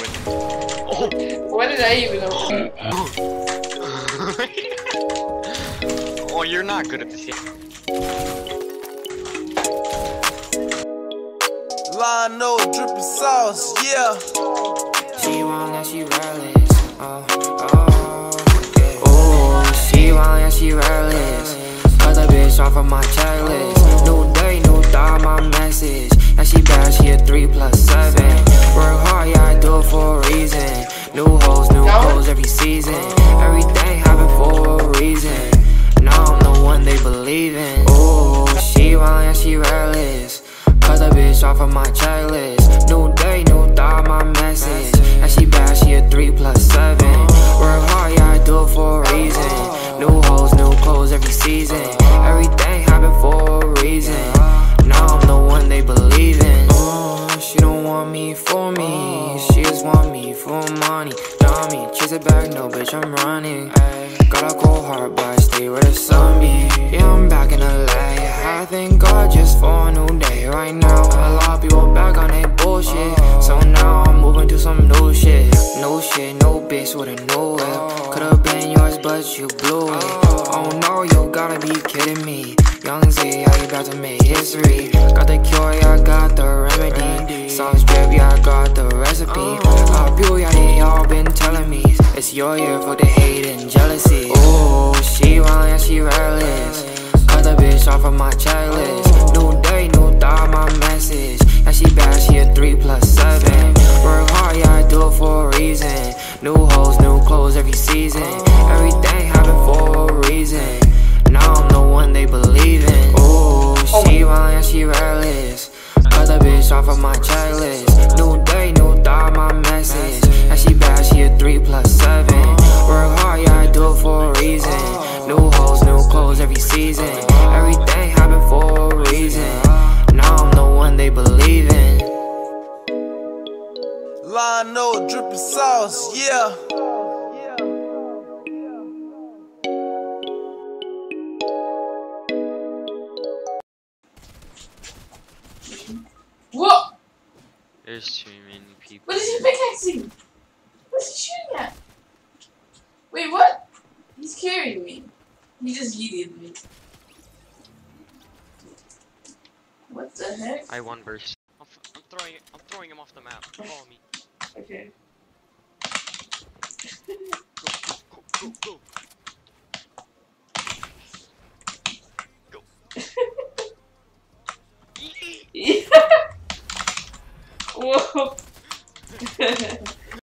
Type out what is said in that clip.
Oh. What did I even know? Oh, you're not good at this yet. Lino dripping sauce, yeah. She want that she reckless. Oh, yeah. Oh, she want that she reckless. Cut the bitch off of my checklist. New day, new thought, my message. And she bad, she a 3+7. Work hard, yeah, I do it for a reason. New hoes, new clothes every season. Everything happen for a reason. Now I'm the one they believe in. Oh, she want that she reckless. Cut the bitch off of my checklist. New day, new thought, my message. And she bad, she a 3+7. Work hard, yeah, I do it for a reason. New hoes, new clothes every season. Everything happen for a reason. Now I'm the one they believe in. She don't want me for me. She just want me for money. Dummy, chase it back, no bitch, I'm running. Gotta go hard, but I stay where the sun be. Yeah, I'm back in LA. I thank God just for a new day. Right now, a lot of people back on that bullshit. So now I'm moving to some new shit. No shit, no bitch with a new whip. Could've been yours, but you blew it. Oh no, you gotta be kidding me. Young Z, yeah, you about to make history. Got the cure, yeah, I got the remedy. Sauce drip, yeah, I got the recipe. People, yeah, they all been telling me it's your year for the hate and jealousy. Oh, she want, yeah, she reckless. Cut the bitch off of my checklist. New day, new thought, my message. And she bad, she a 3+7. Work hard, yeah, I do it for a reason. New hoes, new clothes every season. Everything happen for a reason. Now I'm the one they believe in. Oh, she want, yeah, she reckless. Cut the bitch off of my checklist. New day, new thought, my message. And she bad, she a 3+7. Work hard, yeah, I do it for a reason. New hoes, new clothes every season. Everything happen for a reason. Now I'm the one they believe in. Lino dripping sauce, yeah. What? There's too many people. What is he pickaxing? What's he shooting at? Wait, what? He's carrying me. He just yeeted me. What the heck? I won verse. I'm throwing him off the map. Follow me. Okay. Go, go, go. Yeah. Whoa.